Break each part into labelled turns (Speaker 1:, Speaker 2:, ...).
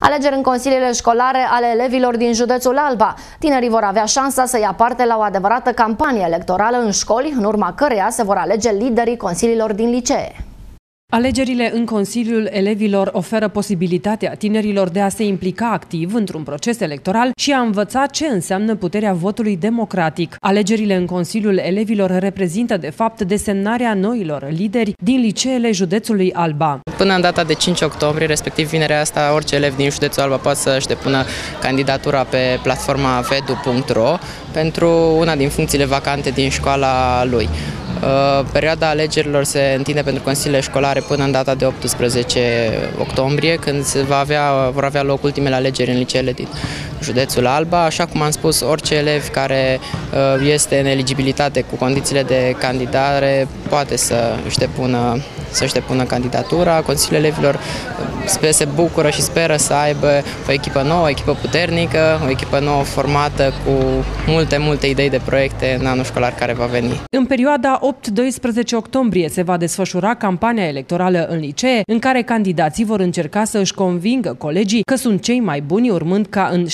Speaker 1: Alegeri în consiliile școlare ale elevilor din județul Alba. Tinerii vor avea șansa să ia parte la o adevărată campanie electorală în școli, în urma căreia se vor alege liderii consiliilor din licee.
Speaker 2: Alegerile în Consiliul Elevilor oferă posibilitatea tinerilor de a se implica activ într-un proces electoral și a învăța ce înseamnă puterea votului democratic. Alegerile în Consiliul Elevilor reprezintă, de fapt, desemnarea noilor lideri din liceele județului Alba.
Speaker 3: Până în data de 5 octombrie, respectiv vinerea asta, orice elev din județul Alba poate să-și depună candidatura pe platforma vedu.ro pentru una din funcțiile vacante din școala lui. Perioada alegerilor se întinde pentru consiliile școlare până în data de 18 octombrie, când vor avea loc ultimele alegeri în liceele din județul Alba. Așa cum am spus, orice elev care este în eligibilitate cu condițiile de candidare poate să-și depună candidatura. Consiliul Elevilor se bucură și speră să aibă o echipă nouă, o echipă puternică, o echipă nouă formată cu multe idei de proiecte în anul școlar care va veni.
Speaker 2: În perioada 8-12 octombrie se va desfășura campania electorală în licee, în care candidații vor încerca să își convingă colegii că sunt cei mai buni, urmând ca în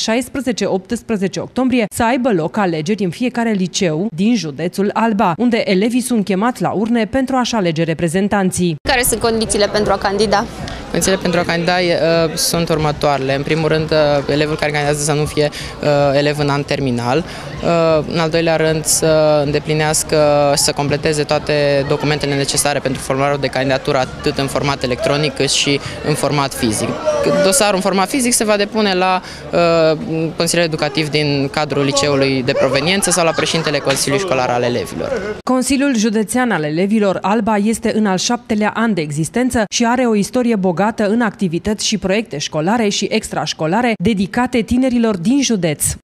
Speaker 2: 16-18 octombrie să aibă loc alegeri în fiecare liceu din județul Alba, unde elevii sunt chemați la urne pentru a-și alege reprezentanții.
Speaker 4: Care sunt condițiile pentru a candida?
Speaker 3: Condițiile pentru a candida sunt următoarele. În primul rând, elevul care candidează să nu fie elev în an terminal. În al doilea rând, să îndeplinească, să completeze toate documentele necesare pentru formularul de candidatură, atât în format electronic cât și în format fizic. Dosarul în format fizic se va depune la Consiliul Educativ din cadrul liceului de proveniență sau la președintele Consiliului Școlar al elevilor.
Speaker 2: Consiliul Județean al Elevilor Alba este în al 7-lea an de existență și are o istorie bogată în activități și proiecte școlare și extrașcolare dedicate tinerilor din județ.